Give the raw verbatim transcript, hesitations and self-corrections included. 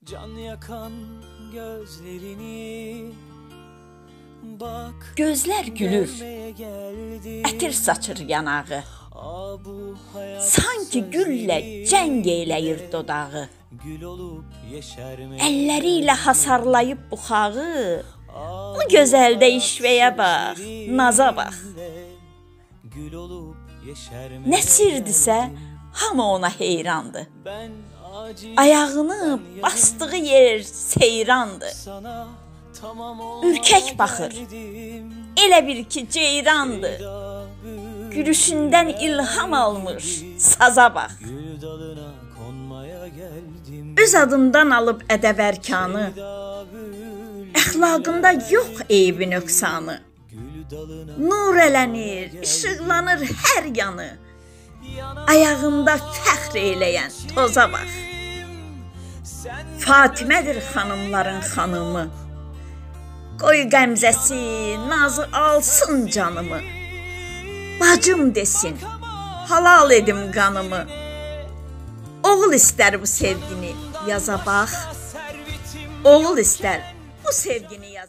Can yakan gözlerini bak. Gözlər gülür, ətir saçır yanağı. Sanki güllə cəng eyləyir dodağı. Əlləri ilə hasarlayıb buxağı. Bu gözəldə işvəyə bax, naza bax. Nə sirdisə, hamı ona heyrandı. Ayağını basdığı yer seyrandı. Ürkək baxır, elə bir ki ceyrandı. Gülüşündən ilham almış saza bax. Öz adından alıb ədəb ərkanı, əxlaqında yox eybi nöqsanı. Nur elənir, işıqlanır hər yanı. Ayağında fəxr eyləyən toza bax. Fatimədir xanımların xanımı. Qoy qəmzəsi, nazı alsın canımı. Bacım desin, halal edim qanımı. Oğul istər bu sevgini yaza bax. Oğul istər bu sevgini yaza.